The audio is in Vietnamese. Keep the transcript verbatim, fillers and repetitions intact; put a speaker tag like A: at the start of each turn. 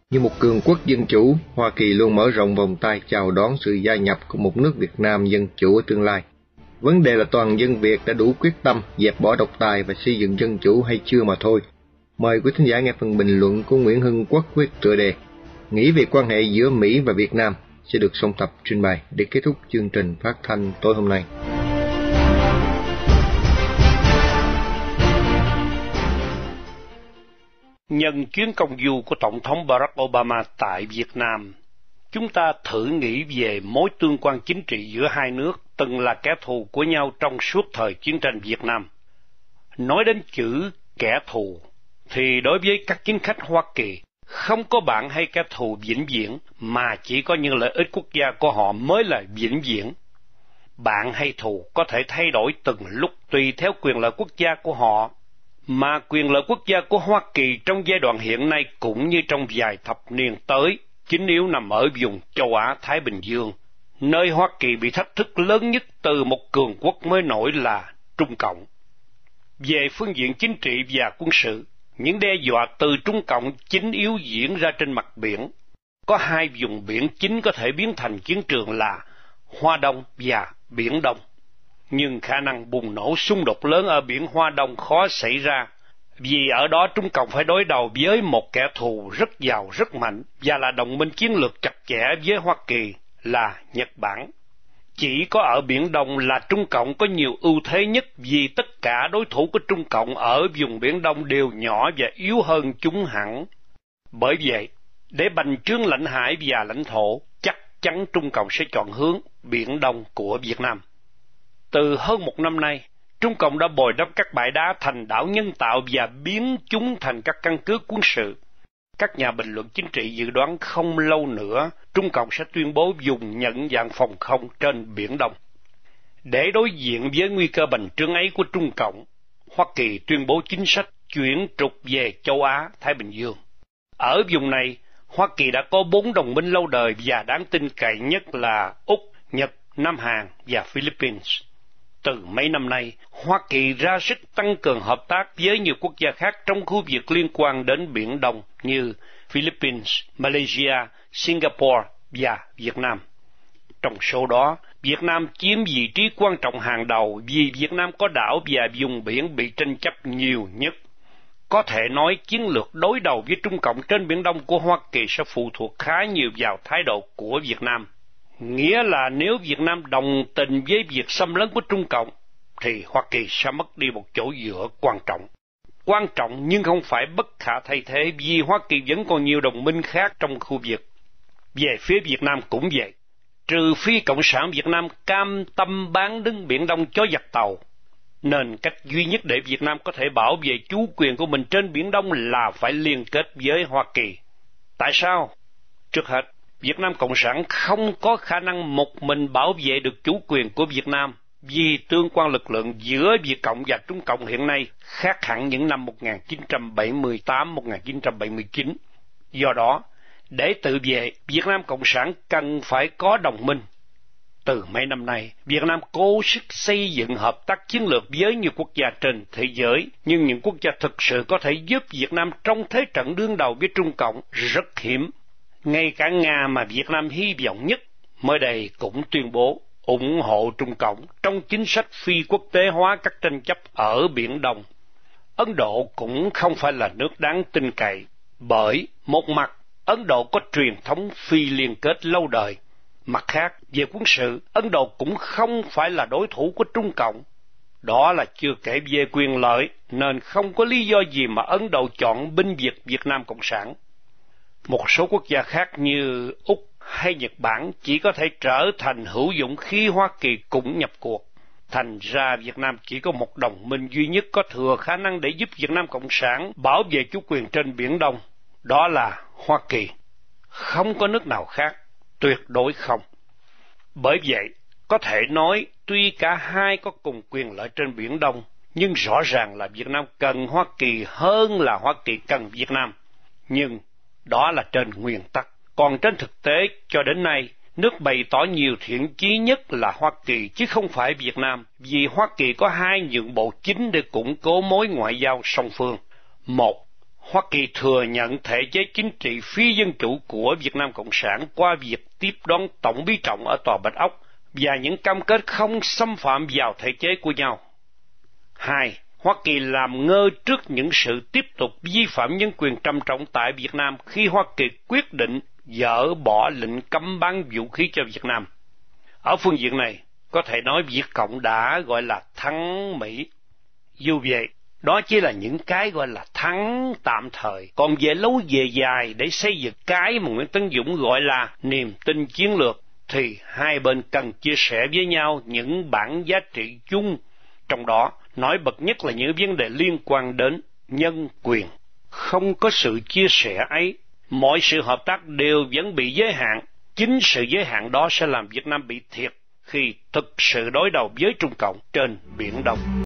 A: Như một cường quốc dân chủ, Hoa Kỳ luôn mở rộng vòng tay chào đón sự gia nhập của một nước Việt Nam dân chủ ở tương lai. Vấn đề là toàn dân Việt đã đủ quyết tâm dẹp bỏ độc tài và xây dựng dân chủ hay chưa mà thôi. Mời quý thính giả nghe phần bình luận của Nguyễn Hưng Quốc với tựa đề Nghĩ về quan hệ giữa Mỹ và Việt Nam sẽ được song tập trình bày để kết thúc chương trình phát thanh tối hôm nay.
B: Nhân chuyến công du của Tổng thống Barack Obama tại Việt Nam, chúng ta thử nghĩ về mối tương quan chính trị giữa hai nước từng là kẻ thù của nhau trong suốt thời chiến tranh Việt Nam. Nói đến chữ kẻ thù, thì đối với các chính khách Hoa Kỳ, không có bạn hay kẻ thù vĩnh viễn, mà chỉ có những lợi ích quốc gia của họ mới là vĩnh viễn. Bạn hay thù có thể thay đổi từng lúc tùy theo quyền lợi quốc gia của họ, mà quyền lợi quốc gia của Hoa Kỳ trong giai đoạn hiện nay cũng như trong vài thập niên tới, chính yếu nằm ở vùng châu Á-Thái Bình Dương, nơi Hoa Kỳ bị thách thức lớn nhất từ một cường quốc mới nổi là Trung Cộng. Về phương diện chính trị và quân sự, những đe dọa từ Trung Cộng chính yếu diễn ra trên mặt biển. Có hai vùng biển chính có thể biến thành chiến trường là Hoa Đông và Biển Đông. Nhưng khả năng bùng nổ xung đột lớn ở biển Hoa Đông khó xảy ra, vì ở đó Trung Cộng phải đối đầu với một kẻ thù rất giàu rất mạnh và là đồng minh chiến lược chặt chẽ với Hoa Kỳ là Nhật Bản. Chỉ có ở Biển Đông là Trung Cộng có nhiều ưu thế nhất, vì tất cả đối thủ của Trung Cộng ở vùng Biển Đông đều nhỏ và yếu hơn chúng hẳn. Bởi vậy, để bành trướng lãnh hải và lãnh thổ, chắc chắn Trung Cộng sẽ chọn hướng Biển Đông của Việt Nam. Từ hơn một năm nay, Trung Cộng đã bồi đắp các bãi đá thành đảo nhân tạo và biến chúng thành các căn cứ quân sự. Các nhà bình luận chính trị dự đoán không lâu nữa, Trung Cộng sẽ tuyên bố dùng nhận dạng phòng không trên Biển Đông. Để đối diện với nguy cơ bành trướng ấy của Trung Cộng, Hoa Kỳ tuyên bố chính sách chuyển trục về châu Á, Thái Bình Dương. Ở vùng này, Hoa Kỳ đã có bốn đồng minh lâu đời và đáng tin cậy nhất là Úc, Nhật, Nam Hàn và Philippines. Từ mấy năm nay, Hoa Kỳ ra sức tăng cường hợp tác với nhiều quốc gia khác trong khu vực liên quan đến Biển Đông như Philippines, Malaysia, Singapore và Việt Nam. Trong số đó, Việt Nam chiếm vị trí quan trọng hàng đầu vì Việt Nam có đảo và vùng biển bị tranh chấp nhiều nhất. Có thể nói chiến lược đối đầu với Trung Cộng trên Biển Đông của Hoa Kỳ sẽ phụ thuộc khá nhiều vào thái độ của Việt Nam. Nghĩa là nếu Việt Nam đồng tình với việc xâm lấn của Trung Cộng, thì Hoa Kỳ sẽ mất đi một chỗ dựa quan trọng. Quan trọng nhưng không phải bất khả thay thế, vì Hoa Kỳ vẫn còn nhiều đồng minh khác trong khu vực. Về phía Việt Nam cũng vậy, trừ phi Cộng sản Việt Nam cam tâm bán đứng Biển Đông cho giặc tàu, nên cách duy nhất để Việt Nam có thể bảo vệ chủ quyền của mình trên Biển Đông là phải liên kết với Hoa Kỳ. Tại sao? Trước hết, Việt Nam Cộng sản không có khả năng một mình bảo vệ được chủ quyền của Việt Nam, vì tương quan lực lượng giữa Việt Cộng và Trung Cộng hiện nay khác hẳn những năm một nghìn chín trăm bảy mươi tám đến một nghìn chín trăm bảy mươi chín. Do đó, để tự vệ, Việt Nam Cộng sản cần phải có đồng minh. Từ mấy năm nay, Việt Nam cố sức xây dựng hợp tác chiến lược với nhiều quốc gia trên thế giới, nhưng những quốc gia thực sự có thể giúp Việt Nam trong thế trận đương đầu với Trung Cộng rất hiếm. Ngay cả Nga mà Việt Nam hy vọng nhất mới đây cũng tuyên bố ủng hộ Trung Cộng trong chính sách phi quốc tế hóa các tranh chấp ở Biển Đông. Ấn Độ cũng không phải là nước đáng tin cậy, bởi một mặt Ấn Độ có truyền thống phi liên kết lâu đời, mặt khác về quân sự Ấn Độ cũng không phải là đối thủ của Trung Cộng. Đó là chưa kể về quyền lợi, nên không có lý do gì mà Ấn Độ chọn binh vực Việt Nam Cộng sản. Một số quốc gia khác như Úc hay Nhật Bản chỉ có thể trở thành hữu dụng khi Hoa Kỳ cũng nhập cuộc. Thành ra Việt Nam chỉ có một đồng minh duy nhất có thừa khả năng để giúp Việt Nam Cộng sản bảo vệ chủ quyền trên Biển Đông. Đó là Hoa Kỳ. Không có nước nào khác, tuyệt đối không. Bởi vậy, có thể nói tuy cả hai có cùng quyền lợi trên Biển Đông, nhưng rõ ràng là Việt Nam cần Hoa Kỳ hơn là Hoa Kỳ cần Việt Nam. Nhưng đó là trên nguyên tắc. Còn trên thực tế, cho đến nay, nước bày tỏ nhiều thiện chí nhất là Hoa Kỳ chứ không phải Việt Nam, vì Hoa Kỳ có hai nhượng bộ chính để củng cố mối ngoại giao song phương. Một, Hoa Kỳ thừa nhận thể chế chính trị phi dân chủ của Việt Nam Cộng sản qua việc tiếp đón Tổng bí Trọng ở Tòa Bạch Ốc và những cam kết không xâm phạm vào thể chế của nhau. Hai, Hoa Kỳ làm ngơ trước những sự tiếp tục vi phạm nhân quyền trầm trọng tại Việt Nam khi Hoa Kỳ quyết định dỡ bỏ lệnh cấm bán vũ khí cho Việt Nam. Ở phương diện này, có thể nói Việt Cộng đã gọi là thắng Mỹ. Dù vậy, đó chỉ là những cái gọi là thắng tạm thời, còn về lâu về dài để xây dựng cái mà Nguyễn Tấn Dũng gọi là niềm tin chiến lược, thì hai bên cần chia sẻ với nhau những bản giá trị chung, trong đó nổi bật nhất là những vấn đề liên quan đến nhân quyền. Không có sự chia sẻ ấy, mọi sự hợp tác đều vẫn bị giới hạn. Chính sự giới hạn đó sẽ làm Việt Nam bị thiệt khi thực sự đối đầu với Trung Cộng trên Biển Đông.